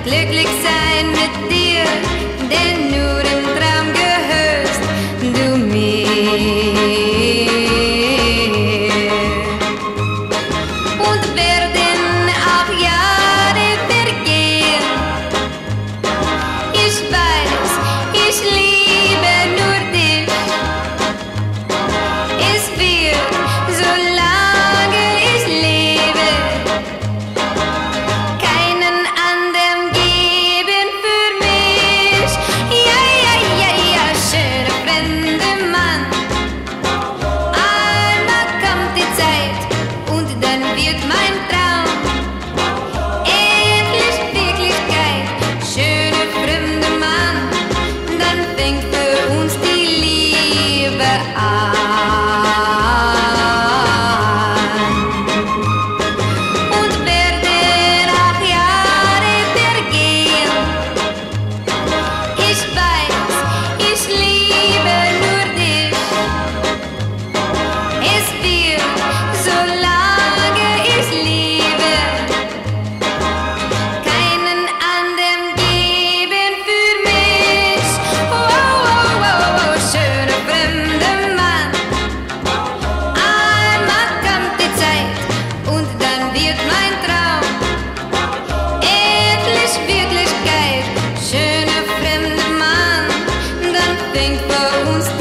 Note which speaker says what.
Speaker 1: glücklich sein mit dir, denn nur im Traum gehörst du mir. Und werden auch Jahre vergehen, ich weiß, ich liebe nur dich. Es wird, solange ich lebe, keinen anderen geben für mich. Ja, ja, ja, ja, schöner fremder Mann. Einmal kommt die Zeit und dann wird mein Traum endlich Wirklichkeit. Schöner fremder Mann, dann fängt für uns die Liebe an. Und werden auch Jahre vergehen, ich weiß, ich liebe nur dich. Es wird, solange ich lebe, keinen anderen geben für mich. Oh, oh, oh, oh, oh, schöner fremder Mann. Einmal kommt die Zeit und dann wird mein Traum endlich Wirklichkeit. Schöner fremder Mann, dann fängt bei uns